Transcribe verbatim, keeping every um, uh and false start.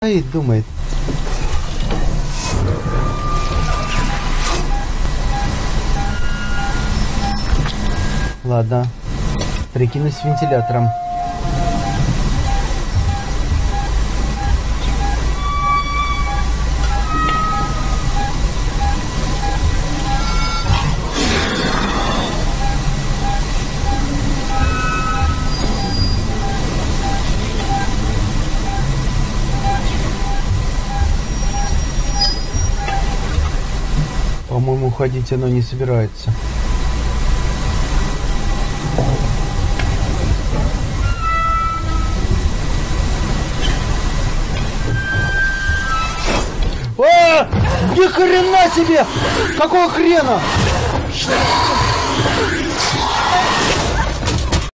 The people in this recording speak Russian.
И думает. Ладно. Прикинусь вентилятором. По-моему, уходить оно не собирается. А! Ни хрена себе! Какого хрена?